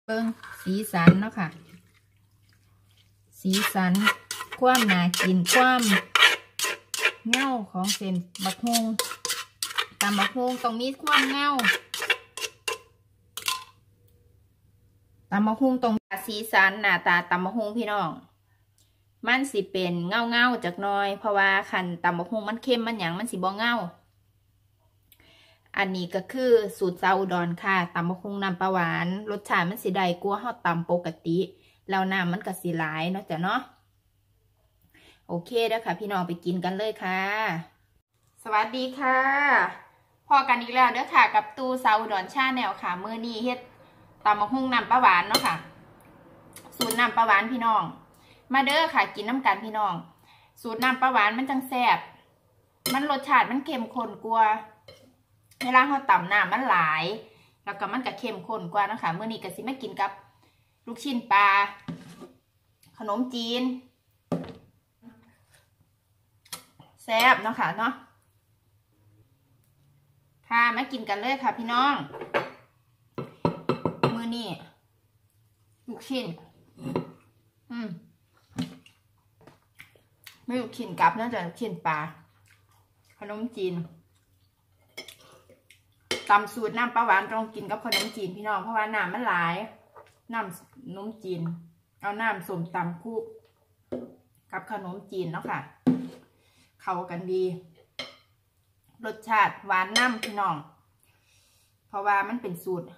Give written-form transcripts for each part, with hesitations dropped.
เบิ้งสีสันเนาะค่ะสีสันความน่ากินความเงาของเส้นบักฮุงตำบักฮุงตรงนี้ความเงาตำบักฮุงตรงสีสันหน้าตาตำบักฮุงพี่น้องมันสิเป็นเงาจากน้อยเพราะว่าคันตำบักฮุงมันเข้มมันหยังมันสิบ่เงาอันนี้ก็คือสูตรซาอุดรค่ะตำบักหุ่งน้ำปลาหวานรสชาติมันสิได้กว่าเฮาตำปกติแล้วน้ำมันก็สิหลายเนาะจ้ะเนาะโอเคเด้อค่ะพี่น้องไปกินกันเลยค่ะสวัสดีค่ะพอกันอีกแล้วเด้อค่ะกับตูซาอุดรชาแนลค่ะมื้อนี้เฮ็ดตำบักหุ่งน้ำปลาหวานเนาะค่ะสูตรน้ำปลาหวานพี่น้องมาเด้อค่ะกินน้ำกันพี่น้องสูตรน้ำปลาหวานมันจังแซ่บมันรสชาติมันเข้มข้นกว่าเวลาเขาต่ำน้ำมันหลายแล้วก็มันก็เข้มข้นกว่านะคะเมื่อนี้ก็สิมากินกับลูกชิ้นปลาขนมจีนแซ่บเนาะค่ะเนาะค่ะมากินกันเลยค่ะพี่น้องมื้อนี้ลูกชิ้นไม่ลูกชิ้นกับน่าจะลูกชิ้นปลาขนมจีนตำสูตรน้ำปลาหวานต้องกินกับขนมจีนพี่น้องเพราะว่าน้ำมันหลายน้ำนมจีนเอาน้ำส้มตำคู่กับขนมจีนเนาะค่ะเข้ากันดีรสชาติหวานน้ำพี่น้องเพราะว่ามันเป็นสูตร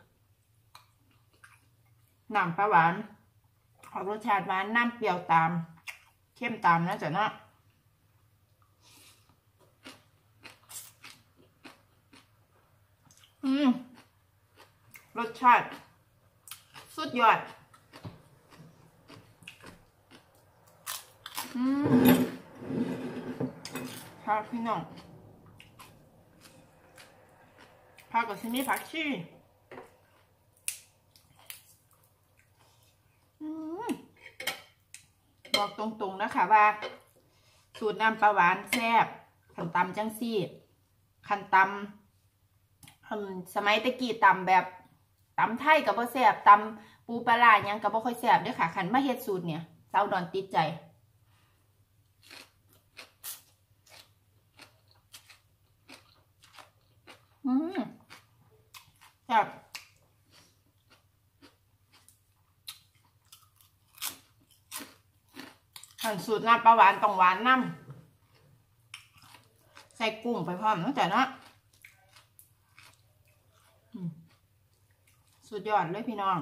น้ำปลาหวานเอารสชาติหวานน้ำเปรี้ยวตามเข้มตามนะจ๊ะเนาะรสชาติสุดยอดค่ะพี่น้องผักกับชิมิผักชีบอกตรงๆนะคะว่าสูตรน้ำปลาหวานแซ่บขันตำจังซี่ขันตำสมัยตะกี้ตำแบบตำไทยกับบ่แซ่บตำปูปลาร้ายังกับบ่ค่อยแซ่บด้วยค่ะขันมาเฮ็ดสูตรเนี่ยสาวดอนติดใจแซ่บขันสูตรน้ำปลาหวานต้องหวานน้ำใส่กุ้งไปพร้อมตั้งแต่เนาะสุดยอดเลยพี่น้อง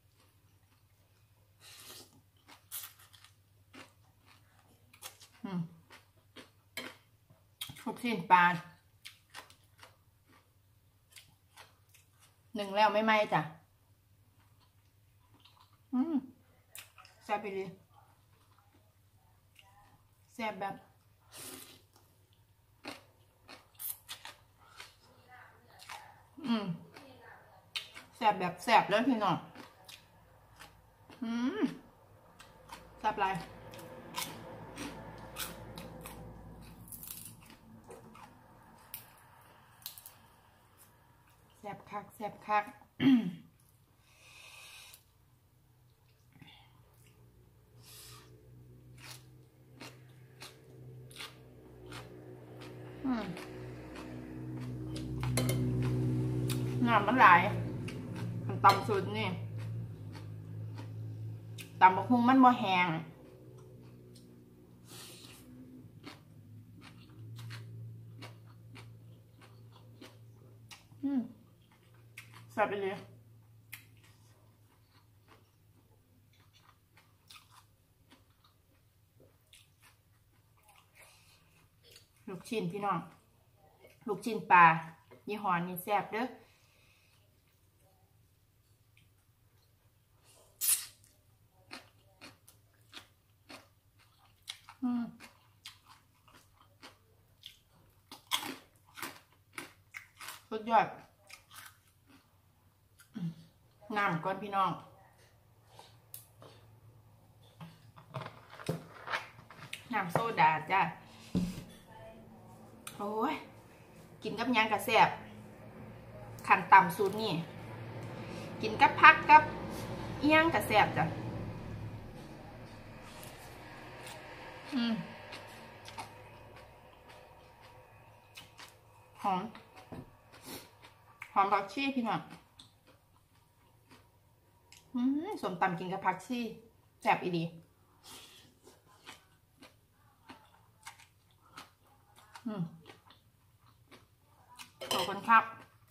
ลูกชิ้นปลาหนึ่งแล้วไม่ไหมจ้ะแซ่บไปเลยแซ่บแบบแซ่บแบบแซ่บเลยพี่น้องแซ่บไรแซ่บคักแซ่บคักน้ำมันไหลมันตำสุดนี่ตำบักหุ่งมันบ่แห้งแซ่บไปเลยลูกชิ้นพี่น้องลูกชิ้นปลายี่ห้อนี้แซ่บเด้อสุดยอดน้ำก่อนพี่น้องน้ำโซดาจ้ะโอ้ยกินกับยังกระแซ่บขันต่ำสูตรนี่กินกับพักกับเอี้ยงกับแซ่บจ้ะหอมผักชีพี่น้องส้มตำกินกับผักชีแซ่บอีดีขอบคุณครับ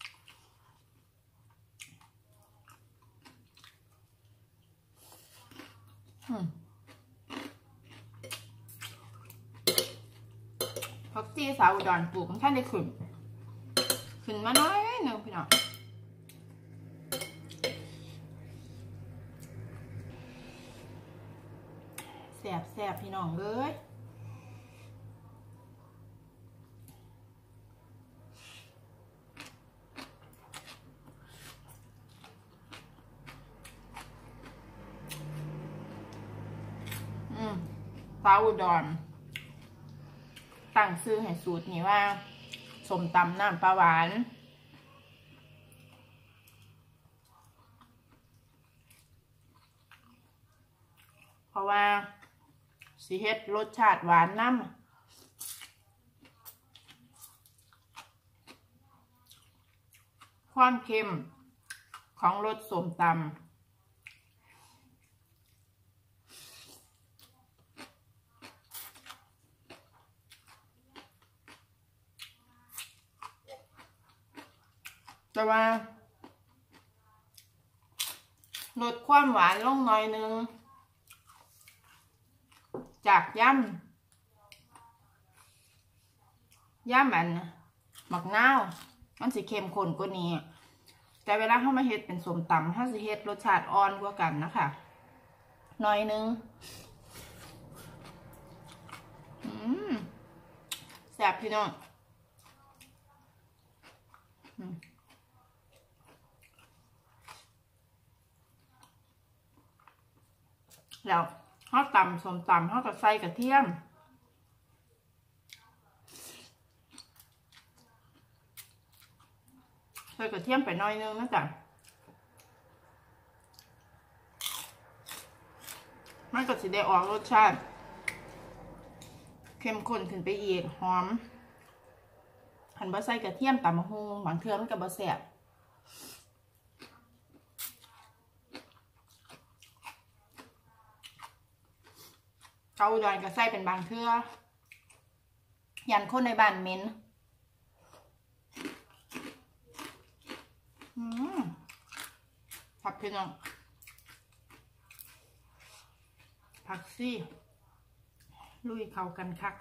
ผักชีสาวอุดรปลูกของท่านได้ขึ้นมาน้อยหนึ่งพี่น้องแซ่บพี่น้องเลยสาวอุดรตั้งซื้อให้สูตรนี้ว่าส้มตำน้ำปลาหวานเพราะว่าสิเฮ็ดรสชาติหวานน้ำความเค็มของรสส้มตำแต่ว่าลดความหวานลงหน่อยนึงจากย่ำอันหมักนาวมันสิเค็มข้นกว่านี้แต่เวลาเขามาเฮ็ดเป็นส้มตำเขาสิเฮ็ดรสชาติอ่อนกว่ากันนะคะหน่อยนึงแซ่บพี่น้องแล้วเขาตำส้มตำเขาก็ใส่กระเทียมใส่กระเทียมไปหน่อยนึงนะจ๊ะมันก็สิได้ออกรสชาติเข้มข้นขึ้นไปอีกหอมหันบะใส่กระเทียมตำมะฮุงบางเทื่อมันก็บะแซ่บเกาดอนก็ใส่เป็นบางเทื่อยันคนในบ้านเหม็นผักพี่น้องผักซี่ลุยเข้ากันคัก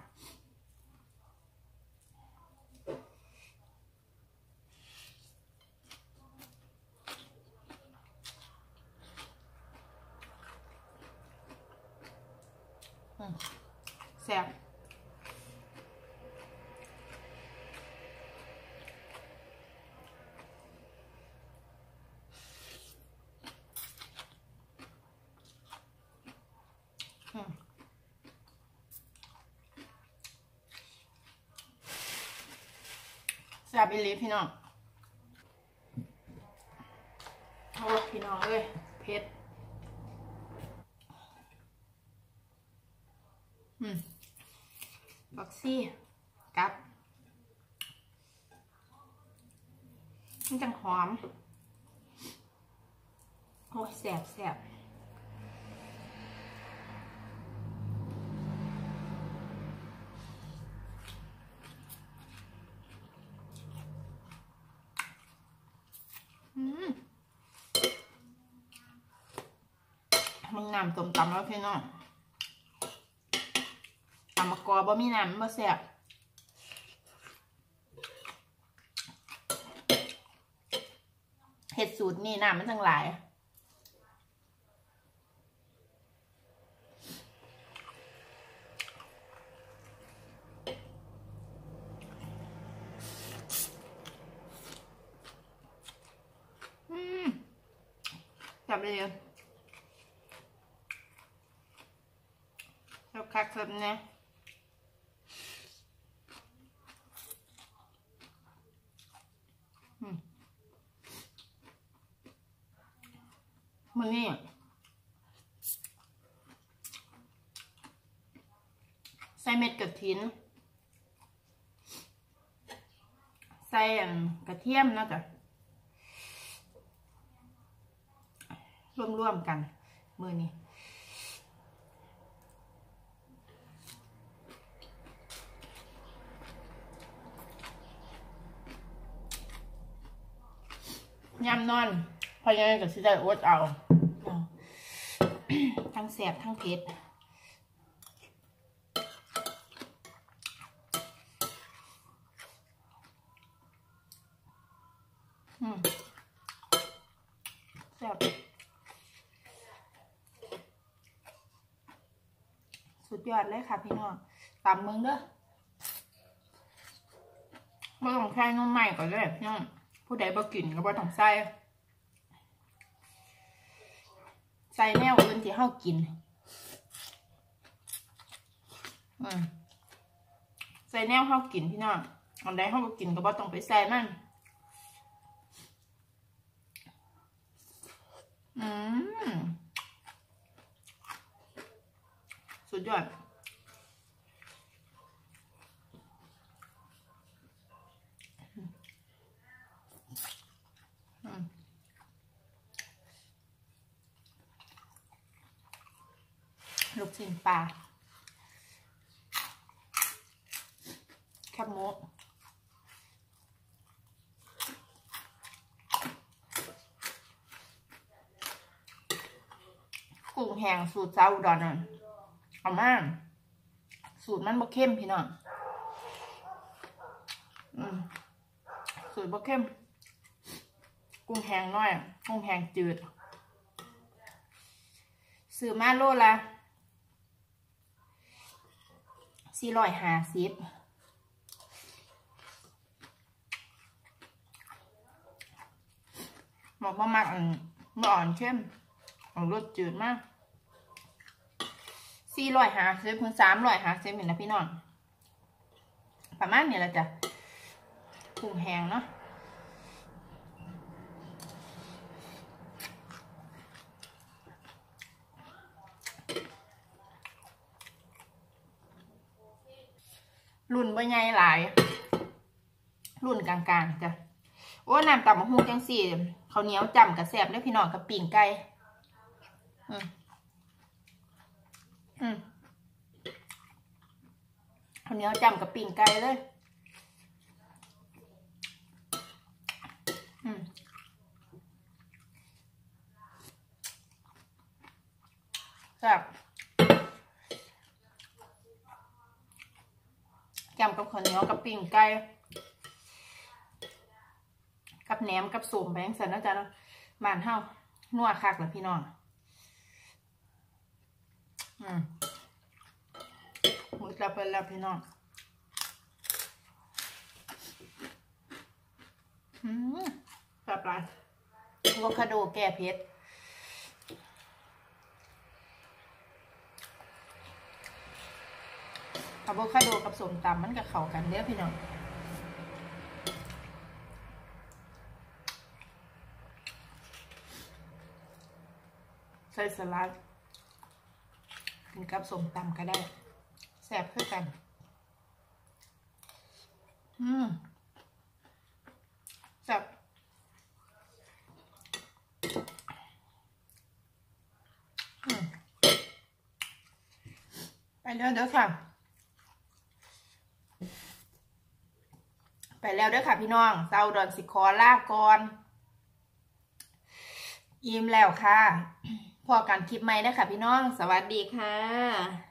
แซ่บแซ่บอีหลีพี่น้องโอ้พี่น้องเอ้ยเผ็ดบักซี่กับมันจังหอมโอ้ยแซ่บมึงน้ำต้มตำแล้วพี่น้องตำมะกอบะมีน้ำมาแซ่บเห็ดสูตรนี่น้ำมันจังหลายจับเลยเราคักสดเนี่ยมันนี่เม็ดกระถินใส่กระเทียมนะจ๊ะร่วมกันมือนี้ยำนอนพอยังไงก็สิได้อดเอาทั้งแสบทั้งเผ็ดแซ่บสุดยอดเลยค่ะพี่น้องตำมึงเด้อไม่ต้องใช้น้ำใหม่ก่อนเลยพี่น้องผู้ใดบ่กินก็บ่ต้องใส่แนวอื่นที่เฮากินใส่แนวเฮากินพี่น้องอันใดเฮาบ่กินก็บ่ต้องไปใส่มันสุดยอดลูกชิ้นปลาแคบหมูกุ้งแห้งสูตรซาอุดรน่ะเอามาสูตรมันบ่เข้มพี่น้องสูตรบ่เข้มกุ้งแห้งน้อยกุ้งแห้งจืดซื้อมาโลละ450บอกว่ามากไม่อ่อนเข้มของรสจืดมาก450 ถึง 350เห็นนะพี่น้องประมาณนี้แหละจ้ะกุ้งแห้งเนาะรุ่นบ่ใหญ่หลายรุ่นกลางๆจ้ะโอ้น้ำตำมะฮุ่งจังสี่ข้าวเหนียวจ่ำกับแซ่บด้วยพี่น้องกับปิ่งไก่ข้าวเหนียวจ่ำกับปิ่งไก่เลยแซ่บจำกับข้าวเหนียวกับปิ่งไก่กับแหนมกับส้มไปยังสันนะจ๊ะเนาะบ้านเฮานัวคักเลยพี่น้องมือจับไปแล้วพี่น้องแบบไรอะโวคาโดแก้เผ็ดอะโวคาโดกับส้มตำมันก็เข้ากันเด้อพี่น้องใส่สลัดกินกับส้มตำก็ได้แซ่บเพื่อกันแซ่บไปแล้วเด้อค่ะไปแล้วเด้อค่ะพี่น้องเตาดอนสิคอลาก่อนอิ่มแล้วค่ะพอกันคลิปใหม่นะคะพี่น้องสวัสดีค่ะ